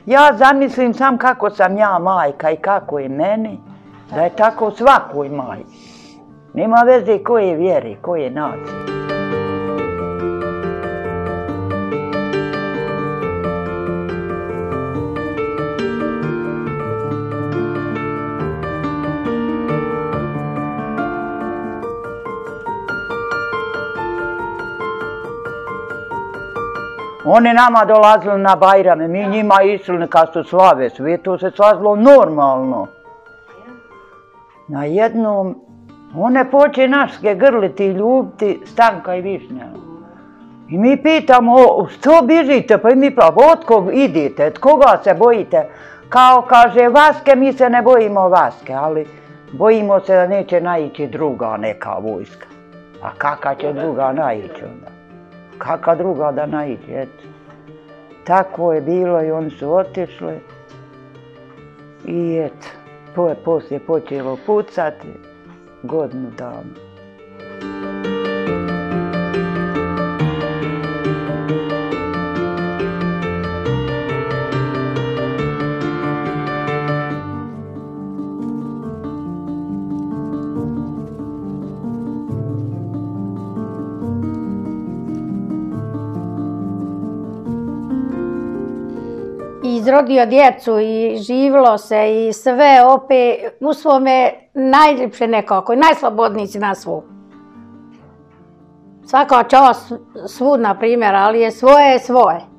Ja zamislim sam kako sam ja majka i kako je meni, da je tako svakoj majci. Nema veze koje vjere, koje nacije. Oni nama dolazili na Bajrame, mi njima išli kad su slave, sve to se slavilo normalno. Na jednom, one poče naške grliti i ljubiti Stanka i Višnja. I mi pitamo, što bižite? Pa i mi pravi, od kog idite, od koga se bojite? Kao kaže Vaske, mi se ne bojimo Vaske, ali bojimo se da neće naići druga neka vojska. A kaka će druga naići onda? Kaka druga da naiđe, eto. Tako je bilo i oni su otišli. I eto, to je poslije počelo pucati godinu dana. Izrodio djecu i živilo se i sve opet u svome najljepše nekako, najslobodniji si na svu. Svaka čast svud, na primjer, ali je svoje.